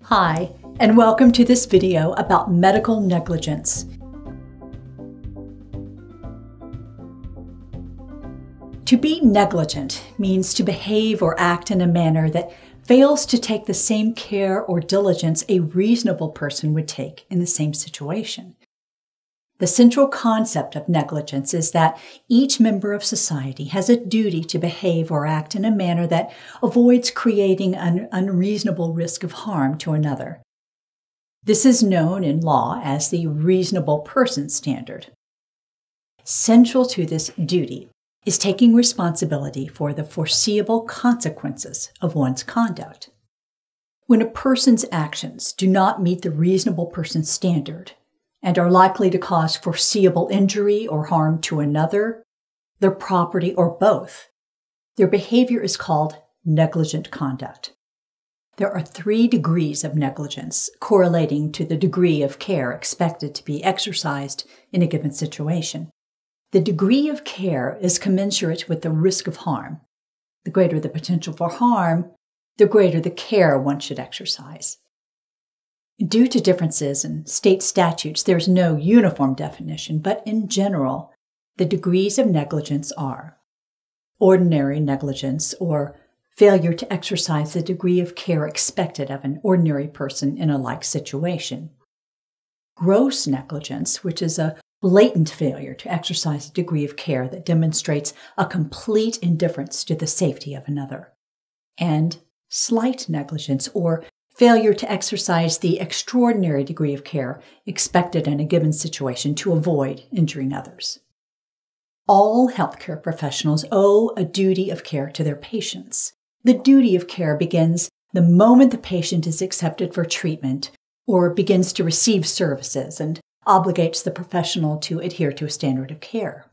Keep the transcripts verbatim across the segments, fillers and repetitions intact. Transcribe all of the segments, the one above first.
Hi, and welcome to this video about medical negligence. To be negligent means to behave or act in a manner that fails to take the same care or diligence a reasonable person would take in the same situation. The central concept of negligence is that each member of society has a duty to behave or act in a manner that avoids creating an unreasonable risk of harm to another. This is known in law as the reasonable person standard. Central to this duty is taking responsibility for the foreseeable consequences of one's conduct. When a person's actions do not meet the reasonable person standard, and are likely to cause foreseeable injury or harm to another, their property, or both, their behavior is called negligent conduct. There are three degrees of negligence correlating to the degree of care expected to be exercised in a given situation. The degree of care is commensurate with the risk of harm. The greater the potential for harm, the greater the care one should exercise. Due to differences in state statutes, there's no uniform definition, but in general, the degrees of negligence are ordinary negligence, or failure to exercise the degree of care expected of an ordinary person in a like situation; gross negligence, which is a blatant failure to exercise a degree of care that demonstrates a complete indifference to the safety of another; and slight negligence, or failure to exercise the extraordinary degree of care expected in a given situation to avoid injuring others. All healthcare professionals owe a duty of care to their patients. The duty of care begins the moment the patient is accepted for treatment or begins to receive services and obligates the professional to adhere to a standard of care.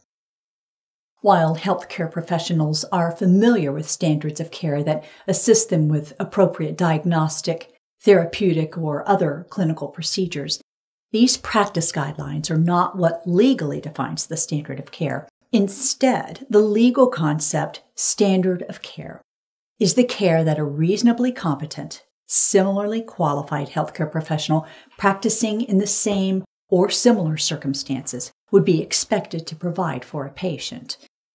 While healthcare professionals are familiar with standards of care that assist them with appropriate diagnostic, therapeutic, or other clinical procedures, these practice guidelines are not what legally defines the standard of care. Instead, the legal concept, standard of care, is the care that a reasonably competent, similarly qualified healthcare professional practicing in the same or similar circumstances would be expected to provide for a patient.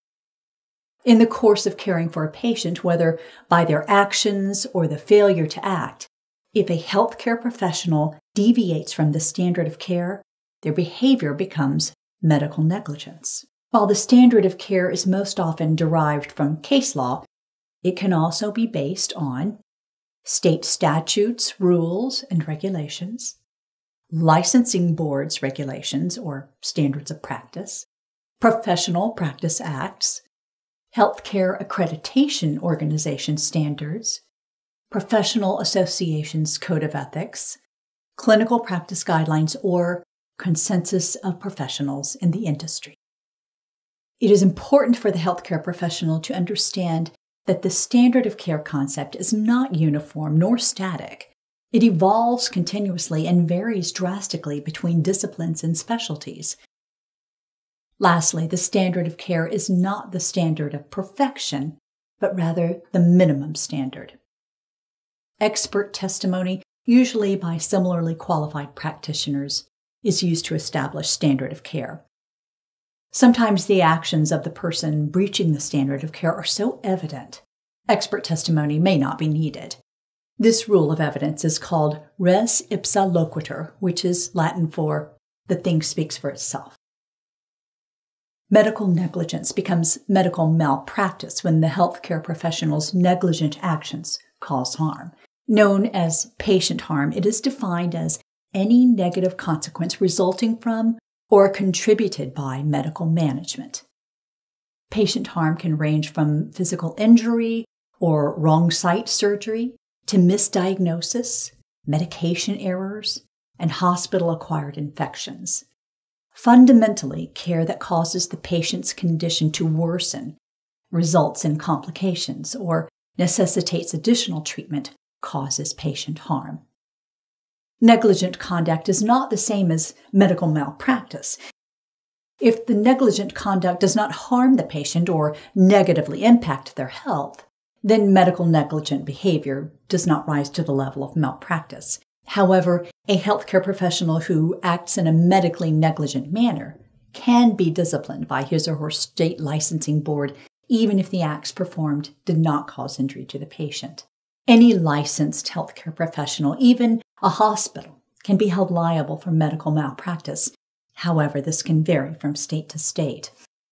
In the course of caring for a patient, whether by their actions or the failure to act, if a healthcare professional deviates from the standard of care, their behavior becomes medical negligence. While the standard of care is most often derived from case law, it can also be based on state statutes, rules, and regulations, licensing boards' regulations or standards of practice, professional practice acts, healthcare accreditation organization standards, professional associations' code of ethics, clinical practice guidelines, or consensus of professionals in the industry. It is important for the healthcare professional to understand that the standard of care concept is not uniform nor static. It evolves continuously and varies drastically between disciplines and specialties. Lastly, the standard of care is not the standard of perfection, but rather the minimum standard. Expert testimony, usually by similarly qualified practitioners, is used to establish standard of care. Sometimes the actions of the person breaching the standard of care are so evident, expert testimony may not be needed. This rule of evidence is called res ipsa loquitur, which is Latin for the thing speaks for itself. Medical negligence becomes medical malpractice when the healthcare professional's negligent actions cause harm. Known as patient harm, it is defined as any negative consequence resulting from or contributed by medical management. Patient harm can range from physical injury or wrong site surgery to misdiagnosis, medication errors, and hospital-acquired infections. Fundamentally, care that causes the patient's condition to worsen, results in complications, or necessitates additional treatment causes patient harm. Negligent conduct is not the same as medical malpractice. If the negligent conduct does not harm the patient or negatively impact their health, then medical negligent behavior does not rise to the level of malpractice. However, a healthcare professional who acts in a medically negligent manner can be disciplined by his or her state licensing board, even if the acts performed did not cause injury to the patient. Any licensed healthcare professional, even a hospital, can be held liable for medical malpractice. However, this can vary from state to state.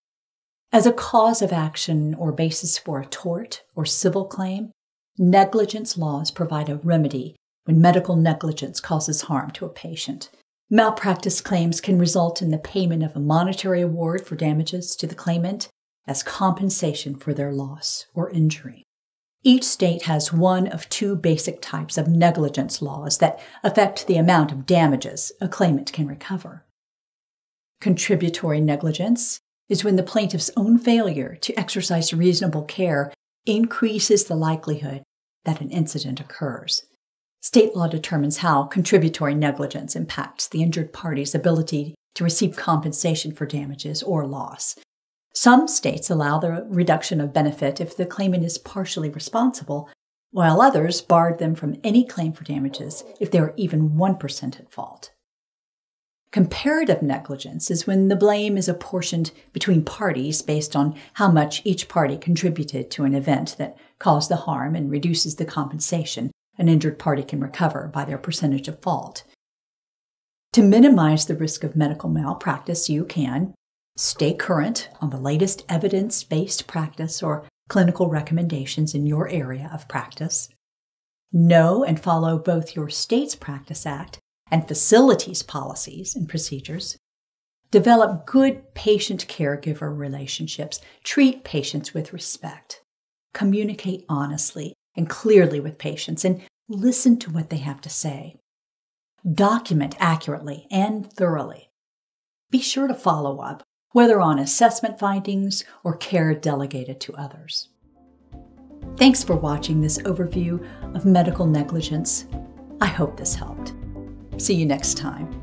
As a cause of action or basis for a tort or civil claim, negligence laws provide a remedy when medical negligence causes harm to a patient. Malpractice claims can result in the payment of a monetary award for damages to the claimant as compensation for their loss or injury. Each state has one of two basic types of negligence laws that affect the amount of damages a claimant can recover. Contributory negligence is when the plaintiff's own failure to exercise reasonable care increases the likelihood that an incident occurs. State law determines how contributory negligence impacts the injured party's ability to receive compensation for damages or loss. Some states allow the reduction of benefit if the claimant is partially responsible, while others barred them from any claim for damages if they are even one percent at fault. Comparative negligence is when the blame is apportioned between parties based on how much each party contributed to an event that caused the harm and reduces the compensation an injured party can recover by their percentage of fault. To minimize the risk of medical malpractice, you can stay current on the latest evidence-based practice or clinical recommendations in your area of practice, know and follow both your state's Practice Act and facilities policies and procedures, develop good patient-caregiver relationships, treat patients with respect, communicate honestly and clearly with patients, and listen to what they have to say. Document accurately and thoroughly. Be sure to follow up, whether on assessment findings or care delegated to others. Thanks for watching this overview of medical negligence. I hope this helped. See you next time.